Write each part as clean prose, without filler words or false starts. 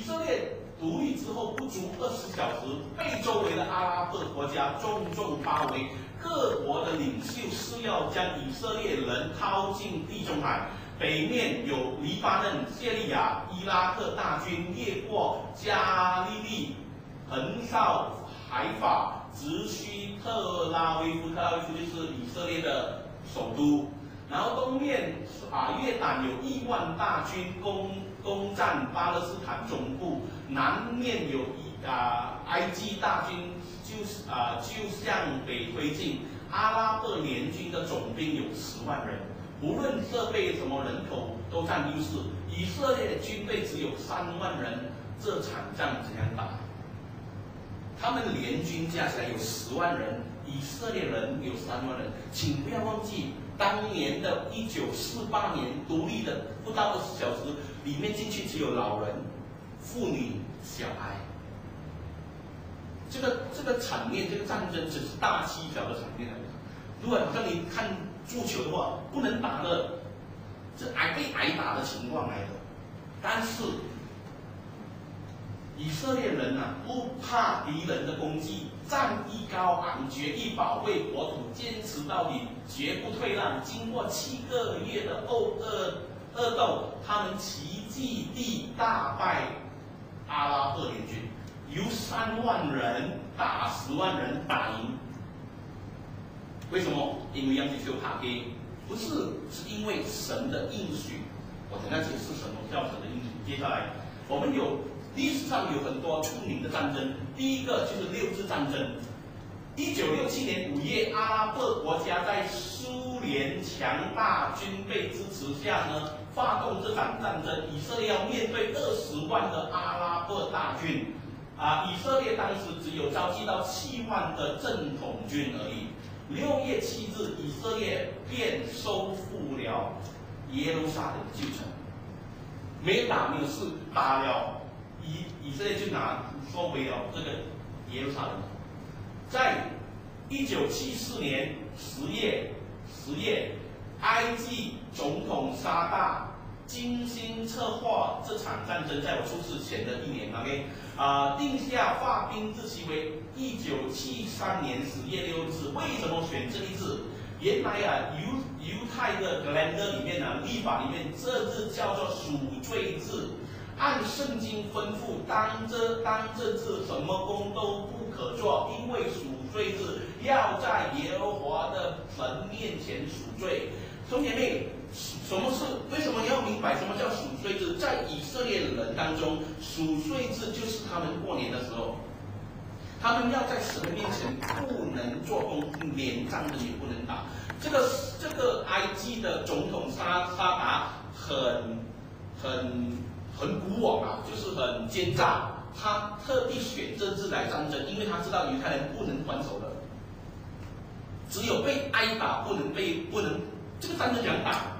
色列独立之后不足20小时，被周围的阿拉伯国家重重包围。各国的领袖是要将以色列人掏进地中海，北面有黎巴嫩、叙利亚、伊拉克大军越过加利利，横扫海法，直须特拉维夫。特拉维夫就是以色列的首都。然后东面约旦有1万大军攻占巴勒斯坦总部，南面有埃及大军就向北推进。阿拉伯联军的总兵有10万人，无论设备什么人口都占优势。以色列军队只有3万人，这场仗怎样打？他们联军加起来有10万人，以色列人有3万人。请不要忘记，当年的1948年独立的不到20小时，里面进去只有老人、妇女、小孩。这个场面，这个战争只是大7小的场面来的。如果好像你看足球的话，不能打的，这被挨打的情况来的。但是以色列人不怕敌人的攻击，战意高昂，决意保卫国土，坚持到底，绝不退让。经过7个月的恶斗，他们奇迹地大败阿拉伯联军，由3万人打10万人打赢。为什么？因为杨举修塔给，不是，是因为神的应许。我等下解释什么叫神的应许。接下来，我们历史上有很多出名的战争，第一个就是6日战争。1967年5月，阿拉伯国家在苏联强大军备支持下发动这场战争。以色列要面对20万的阿拉伯大军，以色列当时只有召集到7万的正统军而已。6月7日，以色列便收复了耶路撒冷旧城。没打没有事，打了以色列就收回了这个耶路撒冷。在1974年10月，埃及总统沙大精心策划这场战争，在我出事前的1年定下发兵日期为1973年10月6日。为什么选这一日？原来犹太的格兰德里面律法里面，这日叫做赎罪日。按圣经吩咐，当这日什么工都不可做，因为赎罪日要在耶和华的神面前赎罪。兄弟姐妹，为什么要明白什么叫赎罪日？在以色列人当中，赎罪日就是他们过年的时候，他们要在神的面前不能做工，连战争也不能打。这个埃及的总统沙达很古往就是很奸诈，他特地选这日来战争，因为他知道犹太人不能还手的，只有被挨打，不能这个战争怎样打？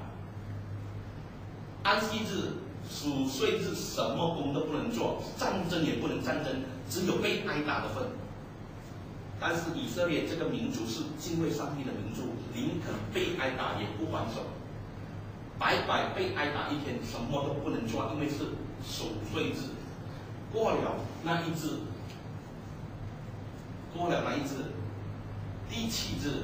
安息日、赎罪日，什么工都不能做，战争也不能战争，只有被挨打的份。但是以色列这个民族是敬畏上帝的民族，宁肯被挨打也不还手。白白被挨打1天，什么都不能做，因为是赎罪日。过了那一日，第7日，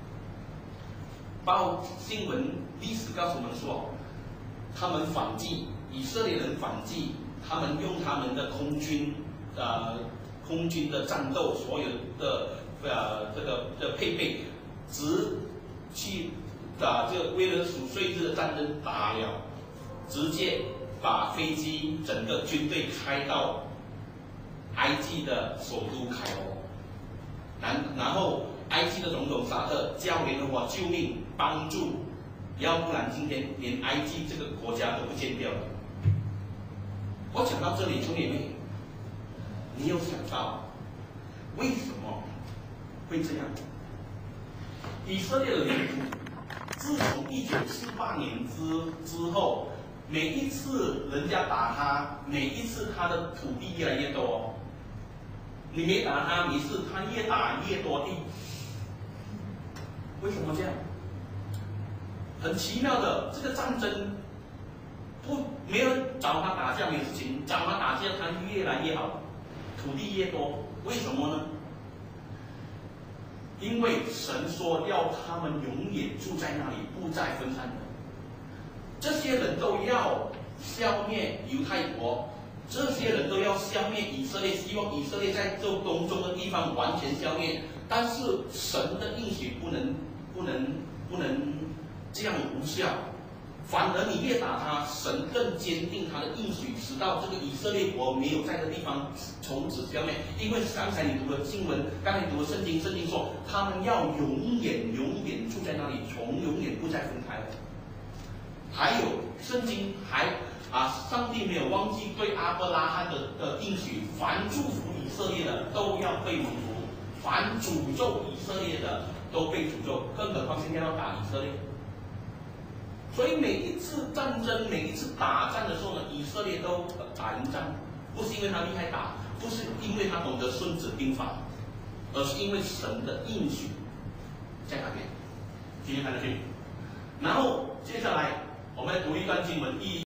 新闻历史告诉我们说，他们反击，以色列人反击，他们用他们的空军的战斗，所有的这个配备，就为了赎罪日的战争打了，直接把飞机整个军队开到埃及的首都开罗，然后埃及的总统沙特叫联合国救命帮助，要不然今天连埃及这个国家都不见掉了。我讲到这里，兄弟妹，你有想到为什么会这样？以色列的领土自从1948年之后，每一次人家打他，每一次他的土地越来越多。你没打他没事，他越打越多地。为什么这样？很奇妙的，这个战争没人找他打架没事情，找他打架他越来越好，土地越多，为什么呢？因为神说要他们永远住在那里，不再分散的。这些人都要消灭犹太国，这些人都要消灭以色列，希望以色列在这东中的地方完全消灭。但是神的应许不能这样无效。反而你越打他，神更坚定他的应许，直到这个以色列国没有在这个地方从此消灭。因为刚才你读的经文，刚才你读的圣经说他们要永远住在那里，永远不再分开。还有圣经上帝没有忘记对阿伯拉罕的应许，凡祝福以色列的都要被蒙福，凡诅咒以色列的都被诅咒，更何况现在要打以色列。所以每一次战争，每一次打仗的时候呢，以色列都打赢仗，不是因为他厉害打，不是因为他懂得孙子兵法，而是因为神的应许在那边。今天看下去，然后接下来我们来读一段经文，